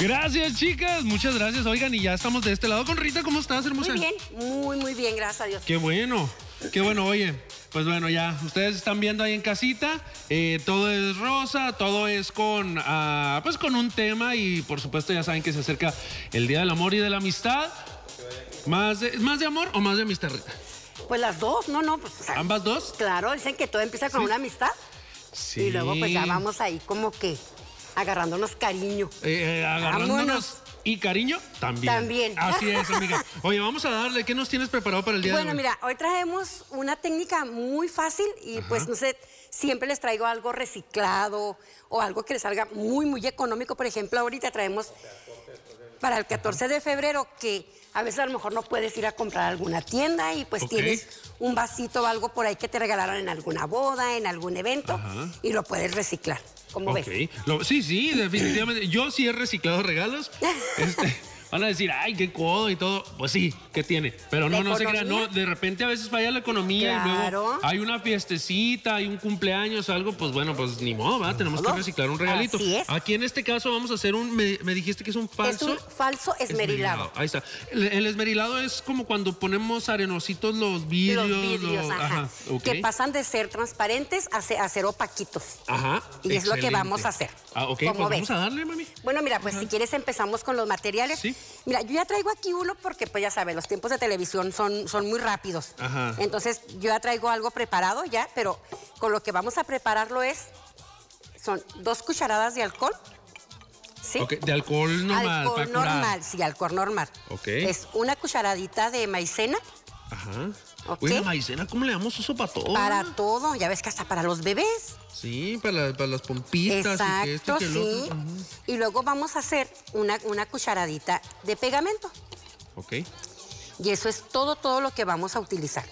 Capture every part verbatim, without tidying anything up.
Gracias, chicas. Muchas gracias. Oigan, y ya estamos de este lado con Rita. ¿Cómo estás, hermosa? Muy bien, muy, muy bien, gracias a Dios. Qué bueno, qué bueno. Oye, pues bueno, ya ustedes están viendo ahí en casita. Eh, todo es rosa, todo es con, uh, pues con un tema. Y por supuesto ya saben que se acerca el Día del Amor y de la Amistad. ¿Más de, más de amor o más de amistad, Rita? Pues las dos, no, no. Pues, o sea, ¿ambas dos? Claro, dicen que todo empieza con ¿Sí? una amistad. Sí. Y luego pues ya vamos ahí como que agarrándonos cariño. Eh, eh, agarrándonos Vámonos. Y cariño también. También. Así es, amiga. Oye, vamos a darle. ¿Qué nos tienes preparado para el día bueno, de hoy? Bueno, mira, hoy traemos una técnica muy fácil y Ajá. pues no sé, siempre les traigo algo reciclado o algo que les salga muy, muy económico. Por ejemplo, ahorita traemos para el catorce Ajá. de febrero que a veces a lo mejor no puedes ir a comprar a alguna tienda y pues okay. tienes un vasito o algo por ahí que te regalaron en alguna boda, en algún evento Ajá. y lo puedes reciclar. ¿Cómo okay. ves? Lo, sí, sí, definitivamente. Yo sí he reciclado regalos. Este, van a decir, ay, qué codo y todo. Pues sí, ¿qué tiene? Pero no, no se crean. No, de repente a veces falla la economía claro. y luego hay una fiestecita, hay un cumpleaños, algo, pues bueno, pues ni modo, ¿verdad? Tenemos que reciclar un regalito. Así es. Aquí en este caso vamos a hacer un, me, me dijiste que es un falso. Es un falso esmerilado. esmerilado. Ahí está. El, el esmerilado es como cuando ponemos arenositos los vidrios. Los vidrios, los, ajá. ajá okay. Que pasan de ser transparentes a ser, a ser opaquitos. Ajá. Y excelente. Es lo que vamos a hacer. Ah, ok, pues vamos a darle, mami. Bueno, mira, pues ajá. si quieres empezamos con los materiales. Sí. Mira, yo ya traigo aquí uno porque, pues ya sabes, los tiempos de televisión son, son muy rápidos. Ajá. Entonces, yo ya traigo algo preparado ya, pero con lo que vamos a prepararlo es, son dos cucharadas de alcohol. ¿Sí? Okay. De alcohol normal. Alcohol normal, sí, alcohol normal. Ok. Es una cucharadita de maicena. Ajá. Okay. Oye, la maicena, ¿cómo le damos uso para todo? Para todo, ya ves que hasta para los bebés. Sí, para, la, para las pompitas. Exacto, y que esto y que sí. el otro. Uh-huh. Y luego vamos a hacer una, una cucharadita de pegamento. Ok. Y eso es todo, todo lo que vamos a utilizar.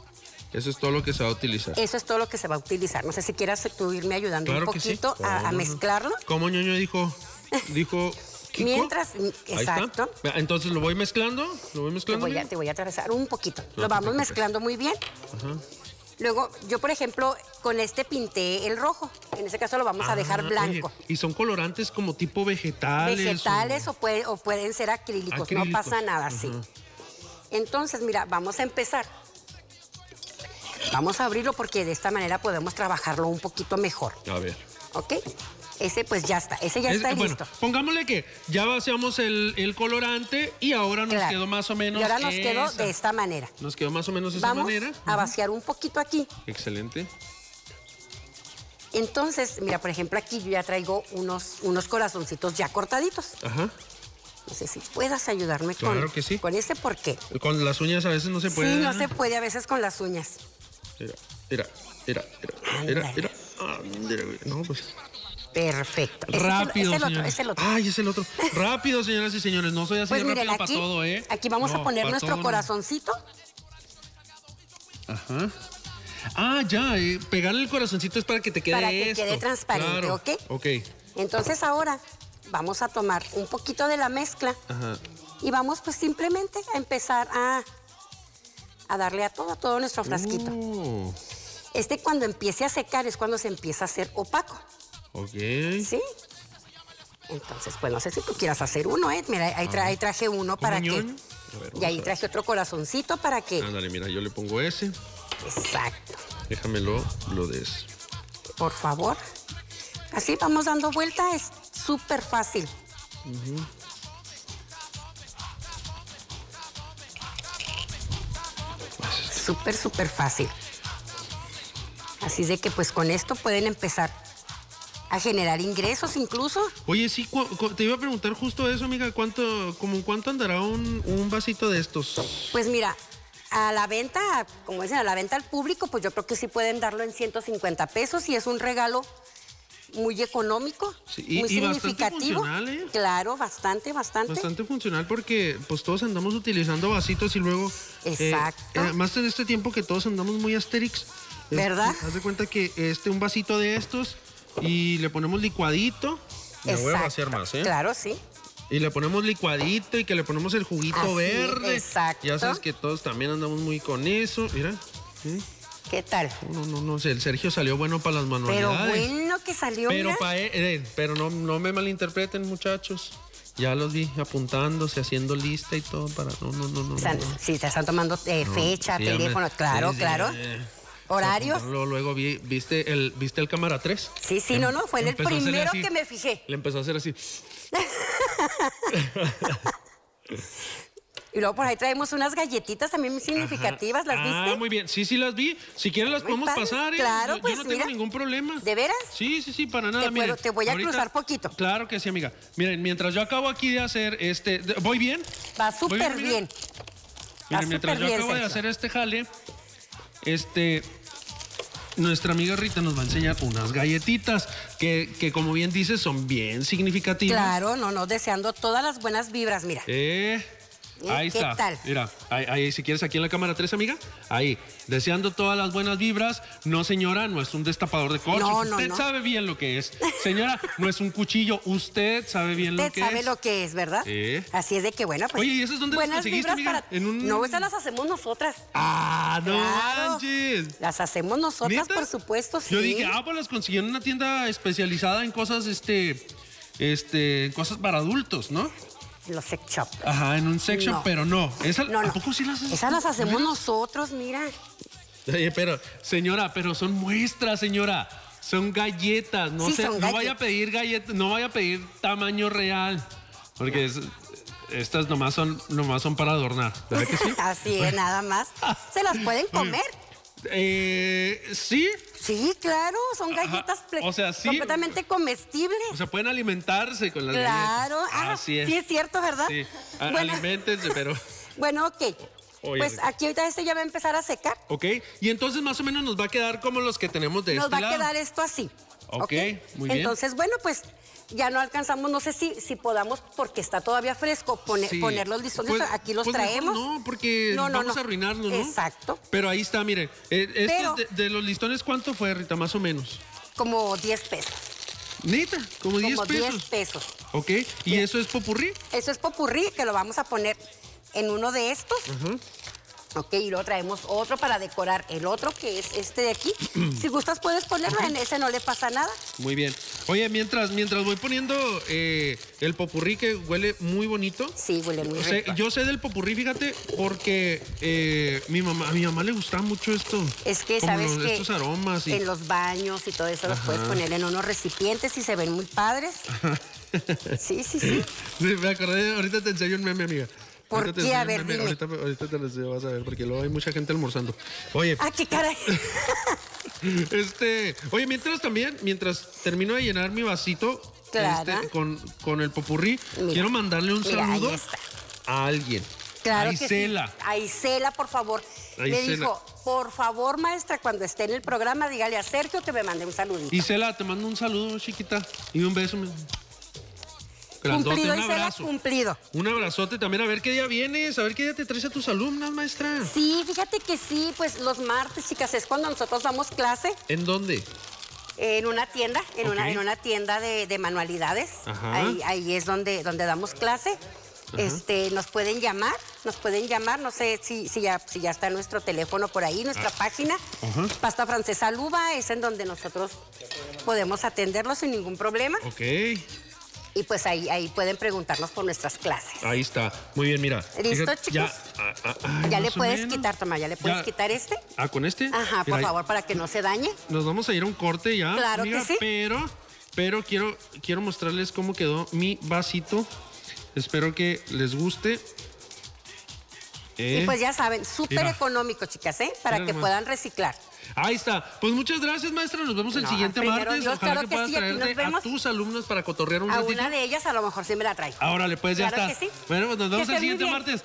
Eso es todo lo que se va a utilizar. Eso es todo lo que se va a utilizar. No sé si quieras tú irme ayudando claro un poquito sí. a, oh, a mezclarlo. ¿Cómo ñoño dijo? Dijo... ¿Kiko? Mientras, exacto. Entonces lo voy mezclando, lo voy mezclando. Te voy a, te voy a atravesar un poquito. No, lo vamos mezclando muy bien. Ajá. Luego, yo por ejemplo, con este pinté el rojo. En este caso lo vamos ah, a dejar blanco. Oye, ¿y son colorantes como tipo vegetales? Vegetales o, o, puede, o pueden ser acrílicos, acrílicos, no pasa nada, Ajá. sí. Entonces, mira, vamos a empezar. Vamos a abrirlo porque de esta manera podemos trabajarlo un poquito mejor. A ver. ¿Ok? Ese pues ya está, ese ya es, está bueno, listo. Pongámosle que ya vaciamos el, el colorante y ahora nos claro. quedó más o menos Y ahora nos esa. quedó de esta manera. Nos quedó más o menos de esa Vamos manera. a vaciar un poquito aquí. Excelente. Entonces, mira, por ejemplo, aquí yo ya traigo unos, unos corazoncitos ya cortaditos. Ajá. No sé si puedas ayudarme claro con, que sí. con ese, ¿por qué? Con las uñas a veces no se puede. Sí, no se puede a veces con las uñas. Mira, mira, mira, mira, mira, mira. No, pues... Perfecto. Rápido, es el, es el otro, es el otro. Ay, es el otro. Rápido, señoras y señores. No soy así pues de miren, rápido aquí, para todo, ¿eh? Aquí vamos no, a poner nuestro todo, corazoncito. No. Ajá. Ah, ya. Eh, pegarle el corazoncito es para que te quede Para que esto. quede transparente, claro. ¿ok? Ok. Entonces ahora vamos a tomar un poquito de la mezcla. Ajá. Y vamos pues simplemente a empezar a, a darle a todo, a todo nuestro frasquito. Uh. Este cuando empiece a secar es cuando se empieza a hacer opaco. Ok. ¿Sí? Entonces, pues no sé si tú quieras hacer uno, ¿eh? Mira, ahí, tra ahí traje uno para que... Ver, y ahí traje otro corazoncito para que... Ándale, mira, yo le pongo ese. Exacto. Déjamelo, lo des. Por favor. Así vamos dando vuelta, es súper fácil. Uh-huh. Súper, súper fácil. Así de que pues con esto pueden empezar a generar ingresos incluso. Oye, sí, te iba a preguntar justo eso, amiga, ¿cuánto, como cuánto andará un, un vasito de estos? Pues mira, a la venta, como dicen, a la venta al público, pues yo creo que sí pueden darlo en ciento cincuenta pesos y es un regalo muy económico, sí, y, muy y significativo. Bastante funcional, ¿eh? Claro, bastante, bastante. Bastante funcional porque pues todos andamos utilizando vasitos y luego... Exacto. Eh, eh, más en este tiempo que todos andamos muy Asterix. ¿Verdad? Eh, haz de cuenta que este, un vasito de estos y le ponemos licuadito. Me voy a vaciar más, ¿eh? Claro, sí. Y le ponemos licuadito y que le ponemos el juguito así, verde. Exacto. Ya sabes que todos también andamos muy con eso. Mira. ¿Sí? ¿Qué tal? No, no, no sé. El Sergio salió bueno para las manualidades. Pero bueno que salió. Pero, mira. pa, eh, pero no, no me malinterpreten, muchachos. Ya los vi apuntándose, haciendo lista y todo para... No, no, no, no. Están, no. Sí, te están tomando eh, No, fecha, sí, teléfono, me, claro, sí, sí, claro. Eh, Horarios. Luego, luego vi, ¿viste el, ¿viste el cámara tres? Sí, sí, no, no, fue en el primero que me fijé. Le empezó a hacer así. Y luego por ahí traemos unas galletitas también muy significativas, ¿las viste? Ah, muy bien. Sí, sí las vi. Si quieren las Muy podemos padres. pasar, ¿eh? Claro, yo, pues, yo no tengo mira. ningún problema. ¿De veras? Sí, sí, sí, para nada. Te, miren, puedo, te voy a ahorita- cruzar poquito. Claro que sí, amiga. Miren, mientras yo acabo aquí de hacer este... de- ¿Voy bien? Va ¿Voy súper amiga? bien. Miren, Va mientras súper yo bien, acabo de Sergio. hacer este jale, este... Nuestra amiga Rita nos va a enseñar unas galletitas que, que como bien dices, son bien significativas. Claro, no, no, deseando todas las buenas vibras, mira. Eh, ahí ¿Qué está. tal? Mira, ahí, ahí, si quieres aquí en la cámara tres, amiga. Ahí, deseando todas las buenas vibras. No, señora, no es un destapador de coche. No, no, Usted no. sabe bien lo que es. Señora, no es un cuchillo. Usted sabe bien lo Usted que sabe es. lo que es, ¿verdad? Sí. Así es de que, bueno, pues... Oye, ¿y esas dónde las buenas conseguiste, vibras amiga? para- En un- No, esas las hacemos nosotras. Ah, no Claro. manches. Las hacemos nosotras, ¿Neta? por supuesto, sí. Yo dije, ah, pues las conseguí en una tienda especializada en cosas, este, este, cosas para adultos, ¿no? Los sex shop. Ajá, en un sex shop, No. pero no. ¿Esa, No, ¿A no. poco sí las haces? Esas las hacemos nosotros, mira. Oye, pero, señora, pero son muestras, señora. Son galletas. No Sí, sé, son no galletas. vaya a pedir galletas, no vaya a pedir tamaño real. Porque es- estas nomás son, nomás son para adornar. ¿Verdad que sí? Así es, nada más. Se las pueden comer. Eh, sí. Sí, claro, son galletas ple- o sea, sí. completamente comestibles. O sea, pueden alimentarse con las Claro, galletas. ah, Así es. sí es cierto, ¿verdad? Sí. A- Bueno, Aliméntense, pero. bueno, ok. Oye, Pues Rita. aquí ahorita este ya va a empezar a secar. Ok. Y entonces más o menos nos va a quedar como los que tenemos de Nos este va a lado. quedar esto así. Ok, muy bien. Entonces, bueno, pues ya no alcanzamos, no sé si, si podamos, porque está todavía fresco, pone- Sí. poner los listones. Pues- Aquí los pues mejor traemos. no, porque No, no, vamos no. a arruinarlo, ¿no? Exacto. Pero ahí está, miren. Eh, estos Pero- de, de los listones, ¿cuánto fue, Rita? Más o menos. Como diez pesos. Neta, como diez Como pesos. diez pesos. Ok. ¿Y eso es popurrí? Eso es popurrí, que lo vamos a poner en uno de estos. Ajá. Ok, y luego traemos otro para decorar el otro, que es este de aquí. Si gustas puedes ponerlo, en ese no le pasa nada. Muy bien. Oye, mientras, mientras voy poniendo eh, el popurrí que huele muy bonito. Sí, huele muy O sea, rico. yo sé del popurrí, fíjate, porque eh, mi mamá, a mi mamá le gustaba mucho esto. Es que como sabes los- que estos aromas y... en los baños y todo eso los puedes poner en unos recipientes y se ven muy padres. Sí, sí, sí. Sí, me acordé, ahorita te enseño un meme, amiga. ¿Por Ahorita te qué? enseño A un ver, meme, dime. Ahorita, ahorita te lo enseño, vas a ver, porque luego hay mucha gente almorzando. Oye, Ah, qué caray. este, oye, mientras también, mientras termino de llenar mi vasito Claro. este, con, con el popurrí, Mira, quiero mandarle un mira, ahí saludo está. a alguien. Claro a que Isela. sí. A Isela, por favor. A Le Isela. dijo, por favor, maestra, cuando esté en el programa, dígale a Sergio que me mande un saludito. Isela, te mando un saludo, chiquita, y un beso. Grandote, Cumplido, un Isela, abrazo. cumplido. Un abrazote también, a ver qué día vienes, a ver qué día te traes a tus alumnas, maestra. Sí, fíjate que sí, pues los martes, chicas, es cuando nosotros damos clase ¿En dónde? en una tienda, en, Ok. una, en una tienda de, de manualidades. Ajá. Ahí, ahí es donde, donde damos clase. Este, nos pueden llamar, nos pueden llamar, no sé si, si, ya, si ya está nuestro teléfono por ahí, nuestra página, Ajá. Pasta Francesa Luba, es en donde nosotros podemos atenderlos sin ningún problema. Ok, Y pues ahí, ahí pueden preguntarnos por nuestras clases. ahí está. Muy bien, mira. ¿Listo, Fíjate, chicos? Ya, ah, ah, ay, Ya le más o puedes menos. quitar, toma, ya le puedes Ya. quitar este. Ah, ¿con este? Ajá, por Mira, favor, para que no se dañe. Nos vamos a ir a un corte ya, Claro amiga, que sí. pero, pero quiero, quiero mostrarles cómo quedó mi vasito. Espero que les guste. Eh, Y pues ya saben, súper mira. económico, chicas, ¿eh? Para Mira que nomás. puedan reciclar. Ahí está. Pues muchas gracias, maestra. Nos vemos el No, siguiente primero martes. Dios, Ojalá claro que que puedas sí, aquí nos traerte a vemos. tus alumnos para cotorrear un A ratito. una de ellas a lo mejor sí me la traigo. Ahora le pues ya Claro está. que sí. Bueno, pues nos vemos Que el estés muy siguiente bien. martes.